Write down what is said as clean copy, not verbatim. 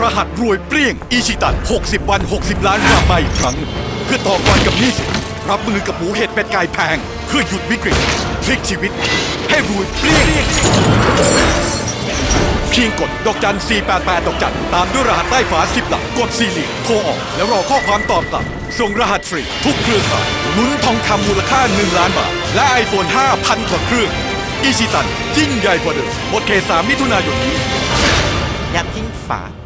หัสรวยเปรี้ยงอิชิตัน60 วัน 60 ล้านกลับมาอีกครั้งเพื่อต่อกรกับหนี้สินรับมือกับหมูเห็ดเป็ดไก่แพงเพื่อหยุดวิกฤตพลิกชีวิตให้รวยเปรี้ยงเพียงกดดอกจัน488ดอกจันตามด้วยรหัสใต้ฝา10 หลักกด4 เหลี่ยมโทรออกแล้วรอข้อความตอบกลับส่งรหัสฟรีทุกเครือข่ายลุ้นทองคำมูลค่า1 ล้านบาทและ iPhone 5,000 กว่าเครื่องอิชิตันยิ่งใหญ่กว่าเดิมหมดเขต3 มิถุนายนนี้ยัดทิ้งฝา